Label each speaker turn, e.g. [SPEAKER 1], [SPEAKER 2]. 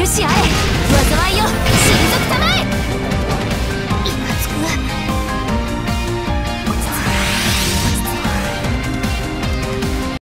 [SPEAKER 1] し合え災いよ神族様。